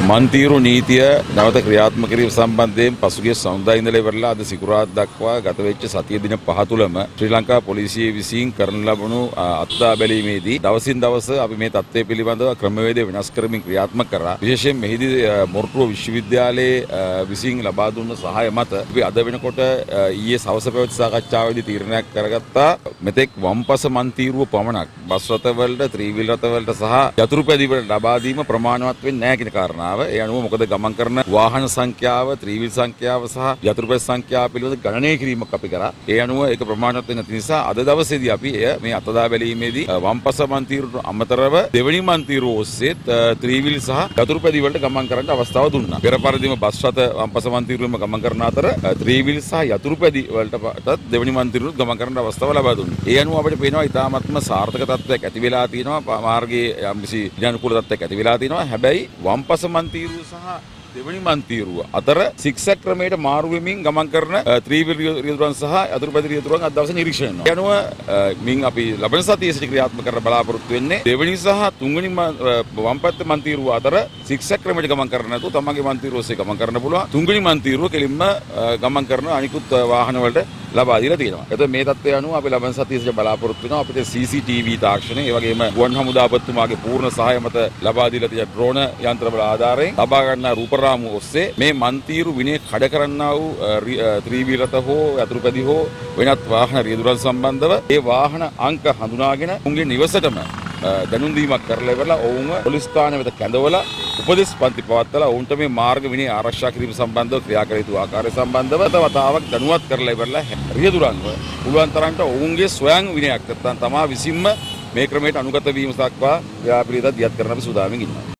මන්තිරු නීතිය නැවත ක්‍රියාත්මක කිරීම සම්බන්ධයෙන් පසුගිය සඳුදා ඉඳලා ඉවරලා අද සිකුරාදා දක්වා ගත වෙච්ච සතිය දින 5 තුළම ශ්‍රී ලංකා පොලිසිය විසින් කරන ලබනු අත්දැක බැලීමේදී දවසින් දවස අපි මේ තත්ත්වය පිළිබඳව ක්‍රමවේද වෙනස් කරමින් ක්‍රියාත්මක කරා. විශේෂයෙන් මෙහිදී මොරටුව විශ්වවිද්‍යාලයේ විසින් ලබා දුන්න සහාය මත අපි අද වෙනකොට ඊයේ සවස පැවති සාකච්ඡාවේදී තීරණයක් කරගත්තා මෙතෙක් වම්පස මන්තිරුව පමණක් බස් රථවලට ත්‍රිවිල් රථවලට සහ යතුරුපැදි වලට ලබා දීම ප්‍රමාණවත් වෙන්නේ නැහැ කියන කාරණාව. ඒ අනුව මොකද ගමන් කරන වාහන සංඛ්‍යාව, ත්‍රිවිල් සංඛ්‍යාව සහ යතුරුපැදි සංඛ්‍යාව පිළිබඳ ගණනය කිරීමක් අපි කරා. ඒ අනුව ඒක ප්‍රමාණවත් වෙන නිසා අද දවසේදී අපි මේ අත්දැක බැලීමේදී වම්පස මන්තිරුවට අමතරව දෙවනි මන්තිරුව ඔස්සේ ත්‍රිවිල් සහ යතුරුපැදි වලට ගමන් කරන්න අවස්ථාව දුන්නා. පෙර පරිදිම බස් රථ වම්පස මන්තිරුවෙම ගමන් කරන අතර ත්‍රිවිල් සහ යතුරුපැදි වලටත් දෙවනි මන්තිරුවට ගමන් කරන්න අවස්ථාව ලබා දුන්නා. ඒ අනුව අපිට පේනවා ඉතාමත්ම සාර්ථක තත්ත්වයක් ඇති වෙලා තියෙනවා. මාර්ගයේ යම්කිසි විඥානුකූල තත්ත්වයක් ඇති වෙලා තියෙනවා. හැබැයි වම්පස මන්තිරුව සහ දෙවනි මන්තිරුව අතර සික්සැක් ක්‍රමයට මාරු වෙමින් ගමන් කරන ත්‍රිවිල් රියදුරන් සහ යතුරුපැදි රියදුරන් අද දවසේ නිරීක්ෂණය වෙනවා. ඒ අනුව මින් අපි ලබන සතියේ සිට ක්‍රියාත්මක කරන්න බලාපොරොත්තු වෙන්නේ දෙවනි සහ තුන්වෙනි වම්පත් මන්තිරුව අතර සික්සැක් ක්‍රමයට ගමන් කරන්න නැතුව තමන්ගේ මන්තිරුව ඔස්සේ ගමන් කරන්න පුළුවන්. තුන්වෙනි මන්තිරුව කෙලින්ම ගමන් කරන අනිකුත් වාහන වලට ලබා දීලා තියෙනවා. එතකොට මේ තත්ත්වය අනුව අපි ලබන සතියේ සිට බලාපොරොත්තු වෙනවා අපිට CCTV තාක්ෂණය, ඒ වගේම ගුවන් හමුදාපතිතුමාගේ පූර්ණ සහාය මත ලබා දීලා තියෙන ඩ්‍රෝන යන්ත්‍රවල ආධාරයෙන් ලබා ගන්නා රූපරාමු ඔස්සේ මේ මන්තිරු විනය කඩ කරන්නා වූ ත්‍රිවිල් රථ හෝ යතුරුපැදි හෝ වෙනත් වාහන රියදුරන් සම්බන්ධව ඒ වාහන අංක හඳුනාගෙන උන්ගේ නිවසටම දැනුම් දීමක් කරලා ඉවරලා ඔවුන්ව පොලිස් ස්ථාන වෙත කැඳවලා උපදෙස් පන්ති පවත්වලා ඔවුන්ට මේ මාර්ග විනය ආරක්ෂා කිරීම සම්බන්ධව ක්‍රියා කළ යුතු ආකාරය සම්බන්ධව තවතාවක් දැනුවත් කරලා ඉවරලා රියදුරන්ව පුළුවන් තරමට ඔවුන්ගේ ස්වයං විනයක් නැත්නම් තමා විසින්ම මේ ක්‍රමයට අනුගත වීම දක්වා ව්‍යාපෘතියක් දියත් කරන්න අපි සූදානම්ින් ඉන්නවා.